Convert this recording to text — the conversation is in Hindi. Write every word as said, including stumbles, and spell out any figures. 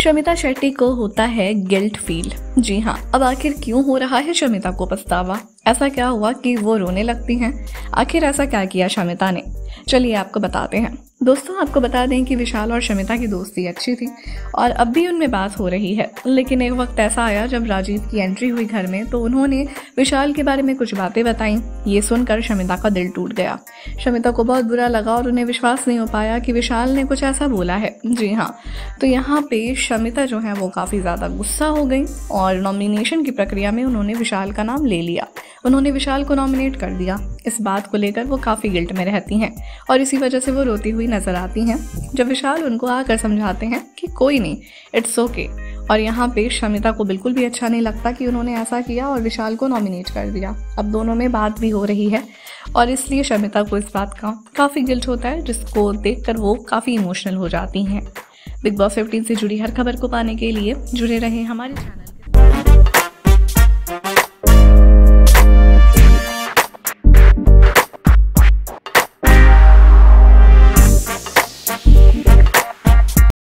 शमिता शेट्टी को होता है गिल्ट फील। जी हाँ, अब आखिर क्यों हो रहा है शमिता को पछतावा? ऐसा क्या हुआ कि वो रोने लगती हैं? आखिर ऐसा क्या किया शमिता ने? चलिए आपको बताते हैं। दोस्तों, आपको बता दें कि विशाल और शमिता की दोस्ती अच्छी थी और अब भी उनमें बात हो रही है। लेकिन एक वक्त ऐसा आया जब राजीव की एंट्री हुई घर में, तो उन्होंने विशाल के बारे में कुछ बातें बताई। ये सुनकर शमिता का दिल टूट गया। शमिता को बहुत बुरा लगा और उन्हें विश्वास नहीं हो पाया कि विशाल ने कुछ ऐसा बोला है। जी हाँ, तो यहाँ पे शमिता जो है वो काफ़ी ज़्यादा गुस्सा हो गई और नॉमिनेशन की प्रक्रिया में उन्होंने विशाल का नाम ले लिया। उन्होंने विशाल को नॉमिनेट कर दिया। इस बात को लेकर वो काफ़ी गिल्ट में रहती हैं और इसी वजह से वो रोती हुई नजर आती हैं जब विशाल उनको आकर समझाते हैं कि कोई नहीं, इट्स ओके। और यहाँ पे शमिता को बिल्कुल भी अच्छा नहीं लगता कि उन्होंने ऐसा किया और विशाल को नॉमिनेट कर दिया। अब दोनों में बात भी हो रही है और इसलिए शमिता को इस बात का काफ़ी गिल्ट होता है, जिसको देखकर वो काफ़ी इमोशनल हो जाती हैं। बिग बॉस फिफ्टीन से जुड़ी हर खबर को पाने के लिए जुड़े रहें हमारे चैनल।